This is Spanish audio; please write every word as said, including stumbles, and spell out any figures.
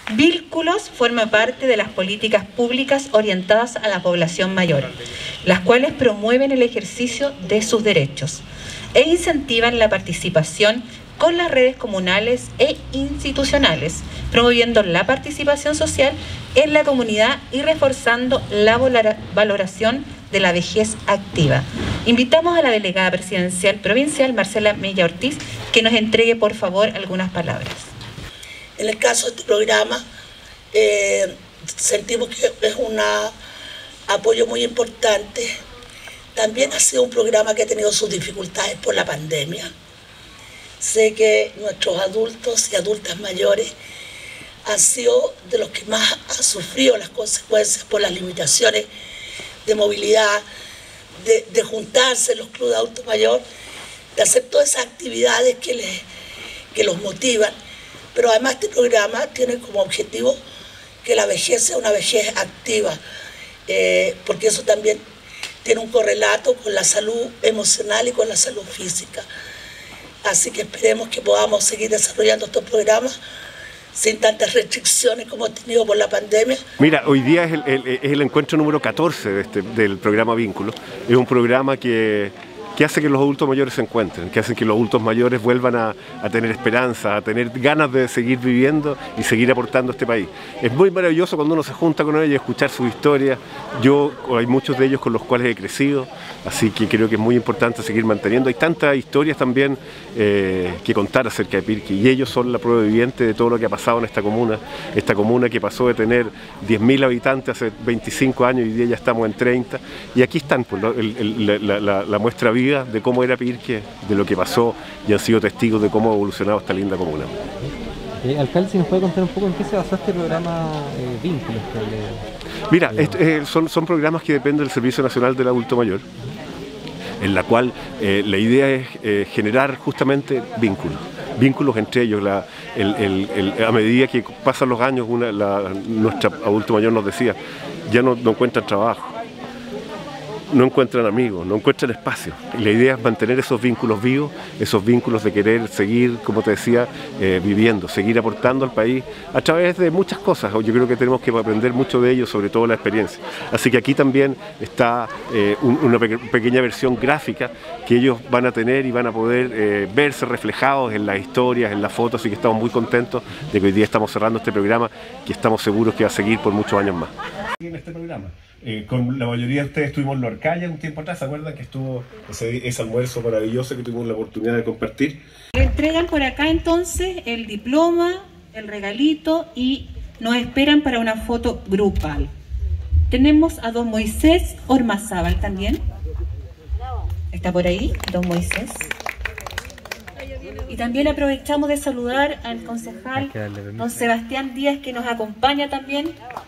Vínculos forma parte de las políticas públicas orientadas a la población mayor, las cuales promueven el ejercicio de sus derechos e incentivan la participación con las redes comunales e institucionales, promoviendo la participación social en la comunidad y reforzando la valoración de la vejez activa. Invitamos a la delegada presidencial provincial, Marcela Mella Ortiz, que nos entregue, por favor, algunas palabras. En el caso de este programa, eh, sentimos que es un apoyo muy importante. También ha sido un programa que ha tenido sus dificultades por la pandemia. Sé que nuestros adultos y adultas mayores han sido de los que más han sufrido las consecuencias por las limitaciones de movilidad, de, de juntarse en los clubes de adultos mayores, de hacer todas esas actividades que, les, que los motivan. Pero además este programa tiene como objetivo que la vejez sea una vejez activa, eh, porque eso también tiene un correlato con la salud emocional y con la salud física. Así que esperemos que podamos seguir desarrollando estos programas sin tantas restricciones como hemos tenido por la pandemia. Mira, hoy día es el, el, es el encuentro número catorce de este, del programa Vínculo. Es un programa que... que hace que los adultos mayores se encuentren, que hace que los adultos mayores vuelvan a, a tener esperanza, a tener ganas de seguir viviendo y seguir aportando a este país. Es muy maravilloso cuando uno se junta con ellos y escuchar sus historias. Yo, hay muchos de ellos con los cuales he crecido, así que creo que es muy importante seguir manteniendo. Hay tantas historias también eh, que contar acerca de Pirqui, y ellos son la prueba viviente de todo lo que ha pasado en esta comuna, esta comuna que pasó de tener diez mil habitantes hace veinticinco años y hoy día ya estamos en treinta, y aquí están pues, el, el, la, la, la muestra viva de cómo era Pirque, de lo que pasó, y han sido testigos de cómo ha evolucionado esta linda comuna. Eh, alcalde, si nos puede contar un poco en qué se basó este programa eh, Vínculos. Que... Mira, esto, eh, son, son programas que dependen del Servicio Nacional del Adulto Mayor, en la cual eh, la idea es eh, generar justamente vínculos, vínculos entre ellos. La, el, el, el, a medida que pasan los años, una, la, nuestra adulto mayor nos decía, ya no, no encuentran trabajo, no encuentran amigos, no encuentran espacio. Y la idea es mantener esos vínculos vivos, esos vínculos de querer seguir, como te decía, eh, viviendo, seguir aportando al país a través de muchas cosas. Yo creo que tenemos que aprender mucho de ellos, sobre todo la experiencia. Así que aquí también está eh, un, una pe pequeña versión gráfica que ellos van a tener y van a poder eh, verse reflejados en las historias, en las fotos, así que estamos muy contentos de que hoy día estamos cerrando este programa, que estamos seguros que va a seguir por muchos años más. En este programa. Eh, con la mayoría de ustedes estuvimos en Lorcaya un tiempo atrás, ¿se acuerdan? Que estuvo ese, ese almuerzo maravilloso que tuvimos la oportunidad de compartir. Le entregan por acá entonces el diploma, el regalito, y nos esperan para una foto grupal. Tenemos a don Moisés Ormazábal también. Está por ahí, don Moisés. Y también aprovechamos de saludar al concejal don Sebastián Díaz, que nos acompaña también.